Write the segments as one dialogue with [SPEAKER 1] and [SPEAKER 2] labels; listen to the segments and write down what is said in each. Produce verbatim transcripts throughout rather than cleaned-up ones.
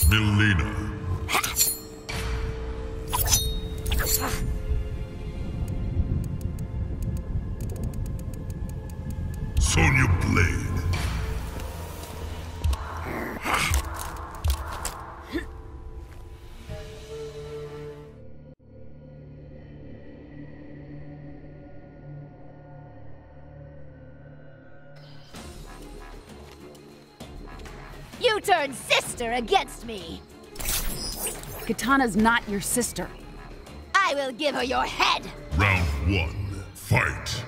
[SPEAKER 1] Mileena. Sonya Blade.
[SPEAKER 2] You turned sister against me!
[SPEAKER 3] Kitana's not your sister.
[SPEAKER 2] I will give her your head!
[SPEAKER 1] Round one, fight!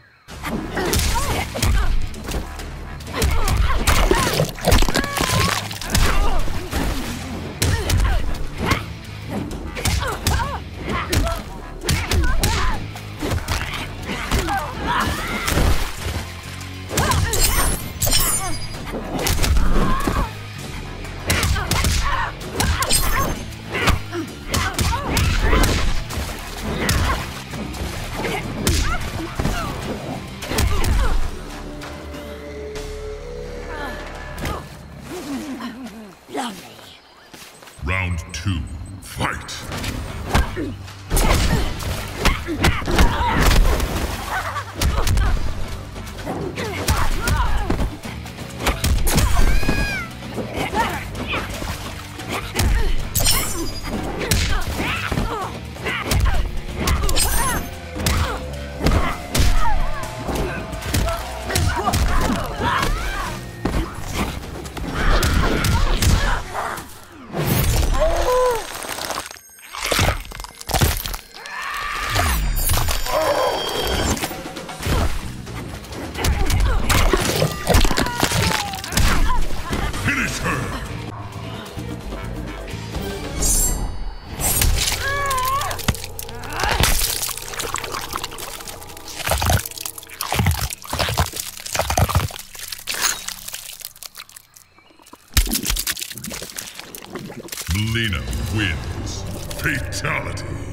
[SPEAKER 1] Round two, fight! Mileena wins. Fatality.